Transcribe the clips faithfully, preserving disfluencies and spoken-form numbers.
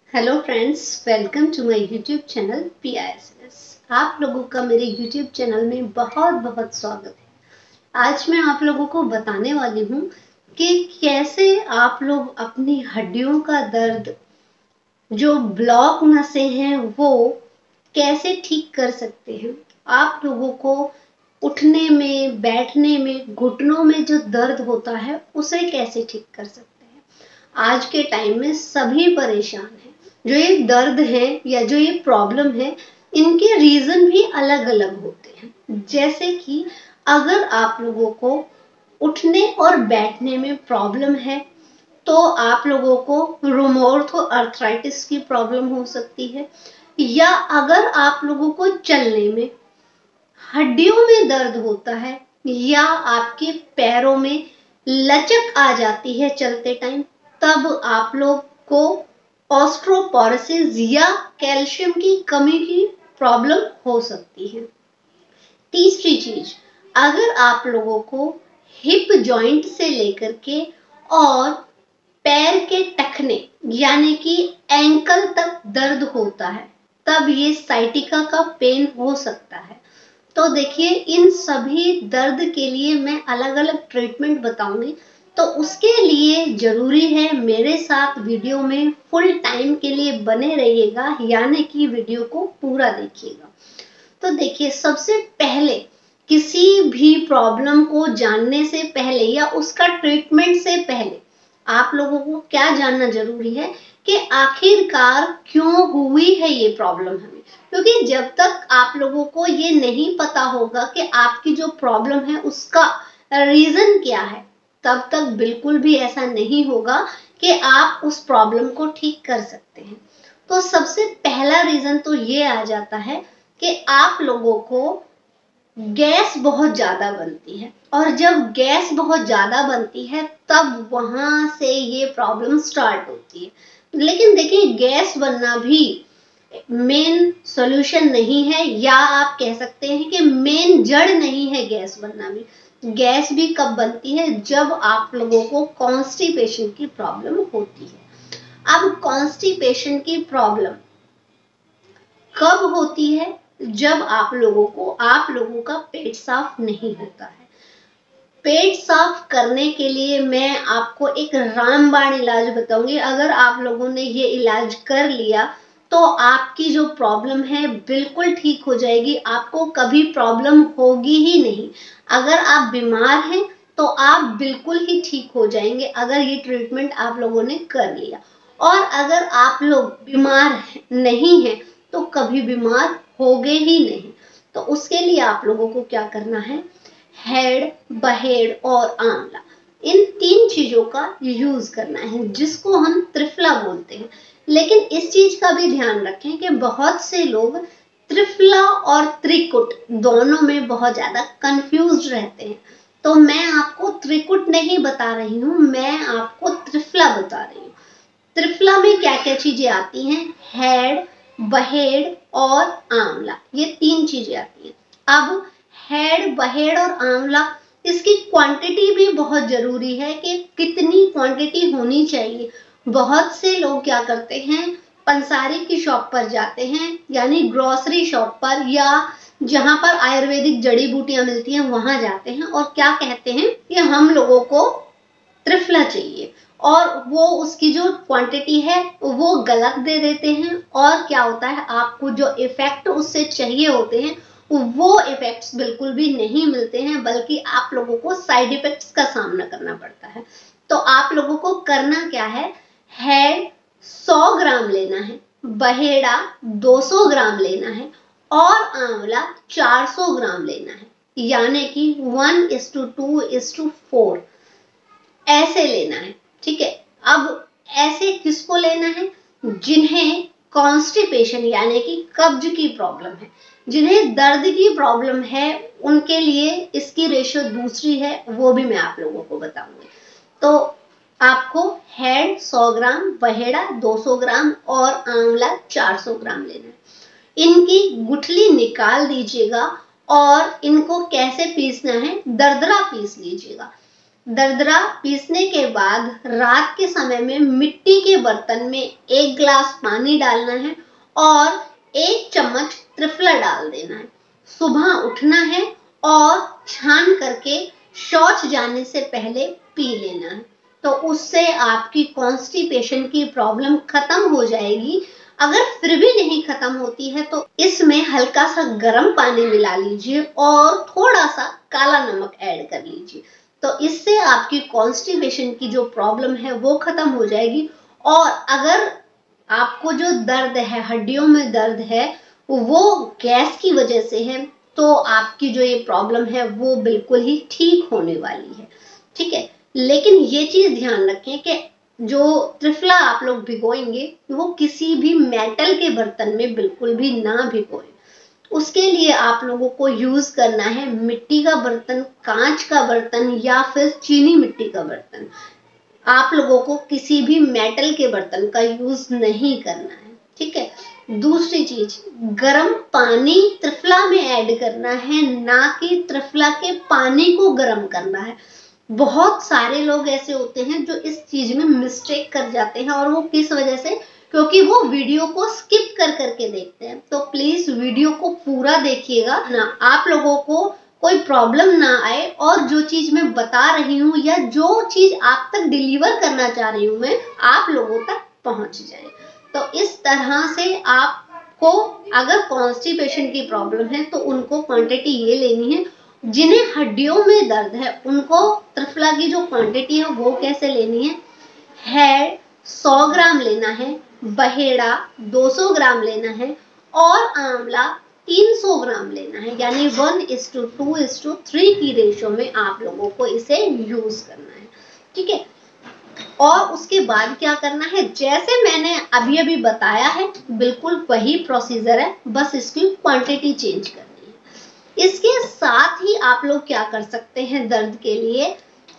Hello friends, welcome to my YouTube channel P I S S. आप लोगों का मेरे यूट्यूब चैनल में बहुत बहुत स्वागत है। आज मैं आप लोगों को बताने वाली हूँ कि कैसे आप लोग अपनी हड्डियों का दर्द, जो ब्लॉक नसें हैं, वो कैसे ठीक कर सकते हैं। आप लोगों को उठने में, बैठने में, घुटनों में जो दर्द होता है उसे कैसे ठीक कर सकते हैं। आज के टाइम में सभी परेशान हैं। जो ये दर्द है या जो ये प्रॉब्लम है, इनके रीजन भी अलग अलग होते हैं। जैसे कि अगर आप लोगों को उठने और बैठने में प्रॉब्लम है तो आप लोगों को रूमेटॉइड अर्थराइटिस की प्रॉब्लम हो सकती है, या अगर आप लोगों को चलने में, हड्डियों में दर्द होता है, या आपके पैरों में लचक आ जाती है चलते टाइम, तब आप लोग को ऑस्टियोपोरोसिस या कैल्शियम की कमी की प्रॉब्लम हो सकती है। तीसरी चीज, अगर आप लोगों को हिप जॉइंट से लेकर के और पैर के टखने यानी कि एंकल तक दर्द होता है, तब ये साइटिका का पेन हो सकता है। तो देखिए, इन सभी दर्द के लिए मैं अलग अलग ट्रीटमेंट बताऊंगी, तो उसके लिए जरूरी है मेरे साथ वीडियो में फुल टाइम के लिए बने रहिएगा, यानी कि वीडियो को पूरा देखिएगा। तो देखिए, सबसे पहले किसी भी प्रॉब्लम को जानने से पहले या उसका ट्रीटमेंट से पहले आप लोगों को क्या जानना जरूरी है कि आखिरकार क्यों हुई है ये प्रॉब्लम हमें। क्योंकि जब तक आप लोगों को ये नहीं पता होगा कि आपकी जो प्रॉब्लम है उसका रीजन क्या है, तब तक बिल्कुल भी ऐसा नहीं होगा कि आप उस प्रॉब्लम को ठीक कर सकते हैं। तो सबसे पहला रीजन तो ये आ जाता है कि आप लोगों को गैस बहुत ज्यादा बनती है, और जब गैस बहुत ज्यादा बनती है तब वहां से ये प्रॉब्लम स्टार्ट होती है। लेकिन देखिए, गैस बनना भी मेन सॉल्यूशन नहीं है, या आप कह सकते हैं कि मेन जड़ नहीं है गैस बनना भी। गैस भी कब बनती है? जब आप लोगों को कॉन्स्टिपेशन की प्रॉब्लम होती है। अब कॉन्स्टिपेशन की प्रॉब्लम कब होती है? जब आप लोगों को आप लोगों का पेट साफ नहीं होता है। पेट साफ करने के लिए मैं आपको एक रामबाण इलाज बताऊंगी। अगर आप लोगों ने ये इलाज कर लिया तो आपकी जो प्रॉब्लम है बिल्कुल ठीक हो जाएगी, आपको कभी प्रॉब्लम होगी ही नहीं। अगर आप बीमार हैं तो आप बिल्कुल ही ठीक हो जाएंगे अगर ये ट्रीटमेंट आप लोगों ने कर लिया। और अगर आप लोग बीमार नहीं हैं तो कभी बीमार होगे ही नहीं। तो उसके लिए आप लोगों को क्या करना है? हेड, बहेड़ और आंवला, इन तीन चीजों का यूज करना है, जिसको हम त्रिफला बोलते हैं। लेकिन इस चीज का भी ध्यान रखें कि बहुत से लोग त्रिफला और त्रिकुट दोनों में बहुत ज्यादा कंफ्यूज रहते हैं। तो मैं आपको त्रिकुट नहीं बता रही हूँ, मैं आपको त्रिफला बता रही हूँ। त्रिफला में क्या क्या चीजें आती हैं? हेड, बहेड़ और आंवला, ये तीन चीजें आती हैं। अब हेड, बहेड़ और आंवला, इसकी क्वांटिटी भी बहुत जरूरी है कि कितनी क्वांटिटी होनी चाहिए। बहुत से लोग क्या करते हैं, पंसारी की शॉप पर जाते हैं, यानी ग्रोसरी शॉप पर, या जहां पर आयुर्वेदिक जड़ी बूटियां मिलती हैं वहां जाते हैं, और क्या कहते हैं कि हम लोगों को त्रिफला चाहिए, और वो उसकी जो क्वांटिटी है वो गलत दे देते हैं। और क्या होता है, आपको जो इफेक्ट उससे चाहिए होते हैं वो इफेक्ट्स बिल्कुल भी नहीं मिलते हैं, बल्कि आप लोगों को साइड इफेक्ट्स का सामना करना पड़ता है। तो आप लोगों को करना क्या है? हेड सौ ग्राम लेना है, बहेड़ा दो सौ ग्राम लेना है, और आंवला चार सौ ग्राम लेना है, यानी कि one is to two is to four ऐसे लेना है। ठीक है। अब ऐसे किसको लेना है? जिन्हें कॉन्स्टिपेशन यानी कि कब्ज की प्रॉब्लम है, जिन्हें दर्द की प्रॉब्लम है, उनके लिए इसकी रेशियो दूसरी है, वो भी मैं आप लोगों को बताऊंगी। तो आपको हेड सौ ग्राम, बहेड़ा दो सौ ग्राम और आंवला चार सौ ग्राम लेना है। इनकी गुठली निकाल दीजिएगा, और इनको कैसे पीसना है? दरदरा पीस लीजिएगा। दरदरा पीसने के बाद रात के समय में मिट्टी के बर्तन में एक गिलास पानी डालना है और एक चम्मच त्रिफला डाल देना है। सुबह उठना है और छान करके शौच जाने से पहले पी लेना है। तो उससे आपकी कॉन्स्टिपेशन की प्रॉब्लम खत्म हो जाएगी। अगर फिर भी नहीं खत्म होती है तो इसमें हल्का सा गर्म पानी मिला लीजिए और थोड़ा सा काला नमक ऐड कर लीजिए। तो इससे आपकी कॉन्स्टिपेशन की जो प्रॉब्लम है वो खत्म हो जाएगी। और अगर आपको जो दर्द है, हड्डियों में दर्द है, वो गैस की वजह से है, तो आपकी जो ये प्रॉब्लम है वो बिल्कुल ही ठीक होने वाली है। ठीक है, लेकिन ये चीज ध्यान रखें कि जो त्रिफला आप लोग भिगोएंगे वो किसी भी मेटल के बर्तन में बिल्कुल भी ना भिगोएं। उसके लिए आप लोगों को यूज करना है मिट्टी का बर्तन, कांच का बर्तन या फिर चीनी मिट्टी का बर्तन। आप लोगों को किसी भी मेटल के बर्तन का यूज नहीं करना है। ठीक है, दूसरी चीज, गर्म पानी त्रिफला में ऐड करना है, ना कि त्रिफला के पानी को गर्म करना है। बहुत सारे लोग ऐसे होते हैं जो इस चीज में मिस्टेक कर जाते हैं, और वो किस वजह से, क्योंकि वो वीडियो को स्किप कर करके देखते हैं। तो प्लीज वीडियो को पूरा देखिएगा ना, आप लोगों को कोई प्रॉब्लम ना आए और जो चीज मैं बता रही हूँ या जो चीज आप तक डिलीवर करना चाह रही हूँ मैं, आप लोगों तक पहुंच जाए। तो इस तरह से आपको अगर कॉन्स्टिपेशन की प्रॉब्लम है तो उनको क्वांटिटी ये लेनी है। जिन्हें हड्डियों में दर्द है उनको त्रिफला की जो क्वांटिटी है वो कैसे लेनी है, हेड सौ ग्राम लेना है, बहेड़ा दो सौ ग्राम लेना है और आंवला तीन सौ ग्राम लेना है। यानी one is to two is to three की रेशियो में आप लोगों को इसे यूज करना है। ठीक है, और उसके बाद क्या करना है, जैसे मैंने अभी अभी बताया है बिल्कुल वही प्रोसीजर है, बस इसकी क्वांटिटी चेंज करनी है। इसके साथ ही आप लोग क्या कर सकते हैं, दर्द के लिए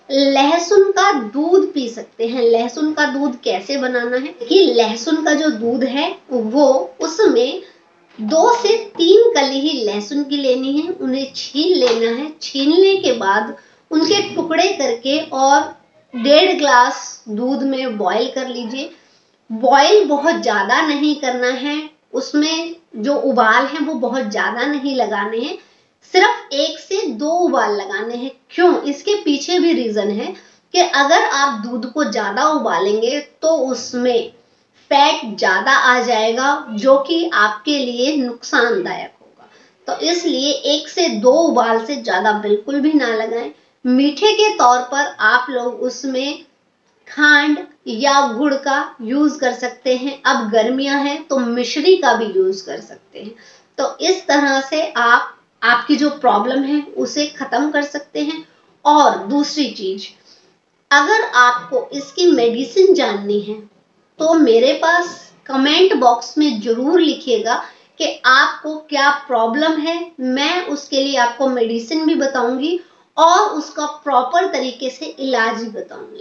लहसुन का दूध पी सकते हैं। लहसुन का दूध कैसे बनाना है कि लहसुन का जो दूध है वो उसमें दो से तीन कली ही लहसुन की लेनी है, उन्हें छील लेना है। छीलने के बाद उनके टुकड़े करके और डेढ़ ग्लास दूध में बॉईल कर लीजिए। बॉईल बहुत ज्यादा नहीं करना है, उसमें जो उबाल है वो बहुत ज्यादा नहीं लगाने हैं, सिर्फ एक से दो उबाल लगाने हैं। क्यों, इसके पीछे भी रीजन है कि अगर आप दूध को ज्यादा उबालेंगे तो उसमें फैट ज्यादा आ जाएगा जो कि आपके लिए नुकसानदायक होगा। तो इसलिए एक से दो उबाल से ज्यादा बिल्कुल भी ना लगाएं। मीठे के तौर पर आप लोग उसमें खांड या गुड़ का यूज कर सकते हैं। अब गर्मियां हैं तो मिश्री का भी यूज कर सकते हैं। तो इस तरह से आप आपकी जो प्रॉब्लम है उसे खत्म कर सकते हैं। और दूसरी चीज, अगर आपको इसकी मेडिसिन जाननी है तो मेरे पास कमेंट बॉक्स में जरूर लिखिएगा कि आपको क्या प्रॉब्लम है। मैं उसके लिए आपको मेडिसिन भी बताऊंगी और उसका प्रॉपर तरीके से इलाज भी बताऊंगी।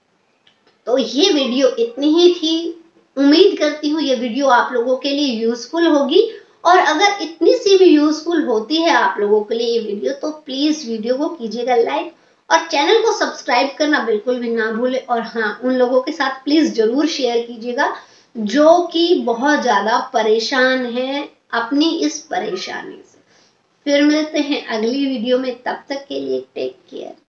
तो ये वीडियो इतनी ही थी। उम्मीद करती हूँ ये वीडियो आप लोगों के लिए यूजफुल होगी, और अगर इतनी सी भी यूजफुल होती है आप लोगों के लिए ये वीडियो तो प्लीज वीडियो को कीजिएगा लाइक और चैनल को सब्सक्राइब करना बिल्कुल भी ना भूले। और हाँ, उन लोगों के साथ प्लीज जरूर शेयर कीजिएगा जो कि बहुत ज्यादा परेशान हैं अपनी इस परेशानी से। फिर मिलते हैं अगली वीडियो में, तब तक के लिए टेक केयर।